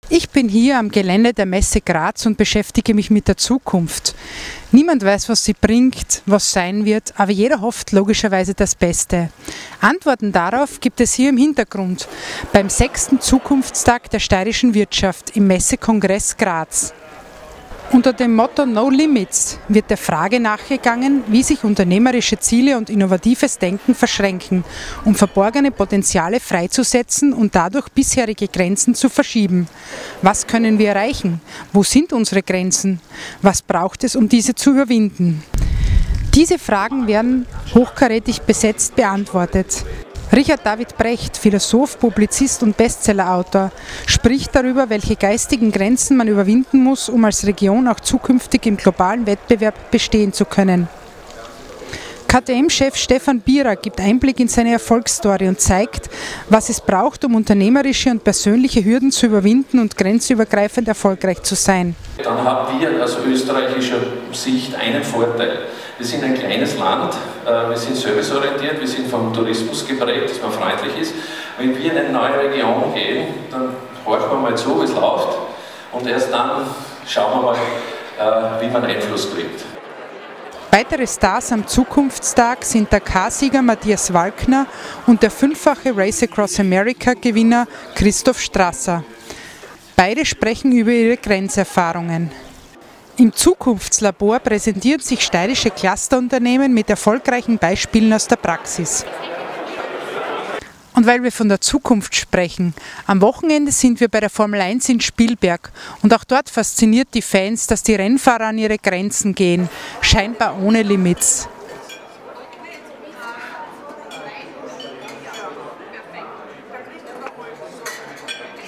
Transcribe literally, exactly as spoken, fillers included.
Ich bin hier am Gelände der Messe Graz und beschäftige mich mit der Zukunft. Niemand weiß, was sie bringt, was sein wird, aber jeder hofft logischerweise das Beste. Antworten darauf gibt es hier im Hintergrund, beim sechsten Zukunftstag der steirischen Wirtschaft im Messekongress Graz. Unter dem Motto No Limits wird der Frage nachgegangen, wie sich unternehmerische Ziele und innovatives Denken verschränken, um verborgene Potenziale freizusetzen und dadurch bisherige Grenzen zu verschieben. Was können wir erreichen? Wo sind unsere Grenzen? Was braucht es, um diese zu überwinden? Diese Fragen werden hochkarätig besetzt beantwortet. Richard David Brecht, Philosoph, Publizist und Bestsellerautor, spricht darüber, welche geistigen Grenzen man überwinden muss, um als Region auch zukünftig im globalen Wettbewerb bestehen zu können. K T M-Chef Stefan Bierer gibt Einblick in seine Erfolgsstory und zeigt, was es braucht, um unternehmerische und persönliche Hürden zu überwinden und grenzübergreifend erfolgreich zu sein. Dann haben wir aus österreichischer Sicht einen Vorteil. Wir sind ein kleines Land, wir sind serviceorientiert, wir sind vom Tourismus geprägt, dass man freundlich ist. Wenn wir in eine neue Region gehen, dann horchen wir mal zu, wie es läuft und erst dann schauen wir mal, wie man Einfluss kriegt. Weitere Stars am Zukunftstag sind der K-Sieger Matthias Walkner und der fünffache Race Across America-Gewinner Christoph Strasser. Beide sprechen über ihre Grenzerfahrungen. Im Zukunftslabor präsentieren sich steirische Clusterunternehmen mit erfolgreichen Beispielen aus der Praxis. Und weil wir von der Zukunft sprechen, am Wochenende sind wir bei der Formel eins in Spielberg und auch dort fasziniert die Fans, dass die Rennfahrer an ihre Grenzen gehen, scheinbar ohne Limits.